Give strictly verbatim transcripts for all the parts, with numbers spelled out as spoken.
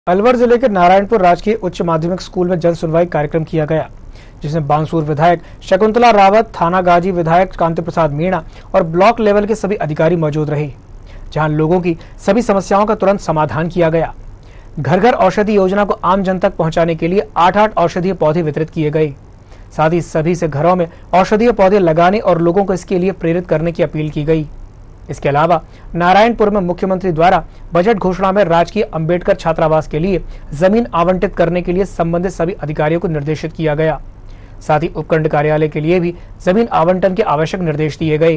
अलवर जिले के नारायणपुर राजकीय उच्च माध्यमिक स्कूल में जन सुनवाई कार्यक्रम किया गया, जिसमें बांसूर विधायक शकुंतला रावत, थाना गाजी विधायक कांति प्रसाद मीणा और ब्लॉक लेवल के सभी अधिकारी मौजूद रहे, जहां लोगों की सभी समस्याओं का तुरंत समाधान किया गया। घर घर औषधि योजना को आम जन तक पहुंचाने के लिए आठ आठ औषधीय पौधे वितरित किए गए। साथ ही सभी से घरों में औषधीय पौधे लगाने और लोगों को इसके लिए प्रेरित करने की अपील की गई। इसके अलावा नारायणपुर में मुख्यमंत्री द्वारा बजट घोषणा में राजकीय अंबेडकर छात्रावास के लिए जमीन आवंटित करने के लिए संबंधित सभी अधिकारियों को निर्देशित किया गया। साथ ही उपखंड कार्यालय के लिए भी जमीन आवंटन के आवश्यक निर्देश दिए गए।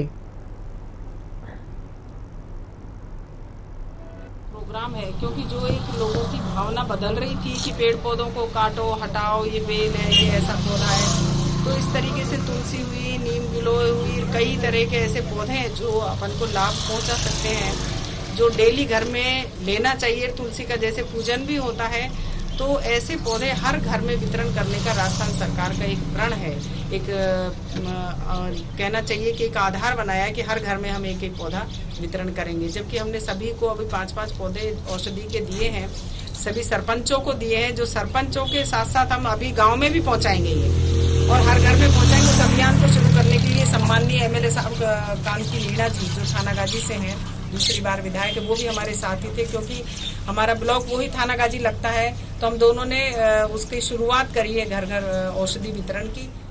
प्रोग्राम है क्योंकि जो एक लोगों की भावना बदल रही थी कि पेड़ पौधों को काटो, हटाओ, ये बेल है, ये ऐसा पौधा है, तो इस तरीके से तुलसी हुई, नीम गिलोय हुई, कई तरह के ऐसे पौधे हैं जो अपन को लाभ पहुंचा सकते हैं, जो डेली घर में लेना चाहिए। तुलसी का जैसे पूजन भी होता है, तो ऐसे पौधे हर घर में वितरण करने का राजस्थान सरकार का एक प्रण है। एक आ, कहना चाहिए कि एक आधार बनाया है कि हर घर में हम एक एक पौधा वितरण करेंगे, जबकि हमने सभी को अभी पांच पांच पौधे औषधि के दिए हैं, सभी सरपंचों को दिए हैं, जो सरपंचों के साथ साथ हम अभी गाँव में भी पहुँचाएंगे ये और हर घर में पहुंचाएंगे। उस अभियान को शुरू करने के लिए सम्माननीय एमएलए साहब कांति मीणा जी, जो थाना गाजी से हैं, दूसरी बार विधायक है, वो भी हमारे साथ ही थे, क्योंकि हमारा ब्लॉक वही थाना गाजी लगता है, तो हम दोनों ने उसकी शुरुआत करी है घर घर औषधि वितरण की।